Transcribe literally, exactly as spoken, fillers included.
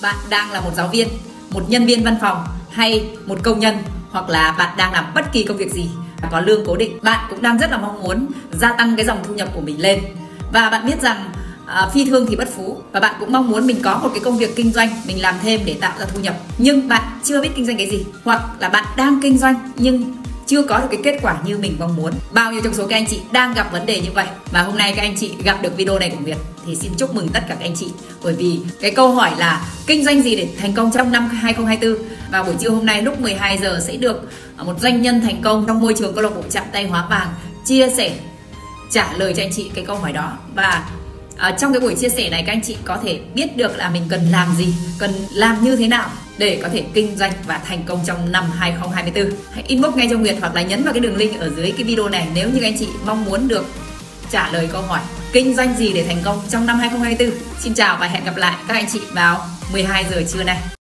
bạn đang là một giáo viên, một nhân viên văn phòng hay một công nhân, hoặc là bạn đang làm bất kỳ công việc gì có lương cố định, bạn cũng đang rất là mong muốn gia tăng cái dòng thu nhập của mình lên. Và bạn biết rằng à, phi thương thì bất phú, và bạn cũng mong muốn mình có một cái công việc kinh doanh, mình làm thêm để tạo ra thu nhập, nhưng bạn chưa biết kinh doanh cái gì, hoặc là bạn đang kinh doanh nhưng chưa có được cái kết quả như mình mong muốn. Bao nhiêu trong số các anh chị đang gặp vấn đề như vậy, mà hôm nay các anh chị gặp được video này của Nguyệt thì xin chúc mừng tất cả các anh chị, bởi vì cái câu hỏi là kinh doanh gì để thành công trong năm hai không hai tư, và buổi trưa hôm nay lúc mười hai giờ sẽ được một doanh nhân thành công trong môi trường câu lạc bộ chạm tay hóa vàng chia sẻ trả lời cho anh chị cái câu hỏi đó. Và À, trong cái buổi chia sẻ này các anh chị có thể biết được là mình cần làm gì, cần làm như thế nào để có thể kinh doanh và thành công trong năm hai không hai tư. Hãy inbox ngay cho Nguyệt hoặc là nhấn vào cái đường link ở dưới cái video này nếu như các anh chị mong muốn được trả lời câu hỏi kinh doanh gì để thành công trong năm hai không hai tư. Xin chào và hẹn gặp lại các anh chị vào mười hai giờ trưa nay.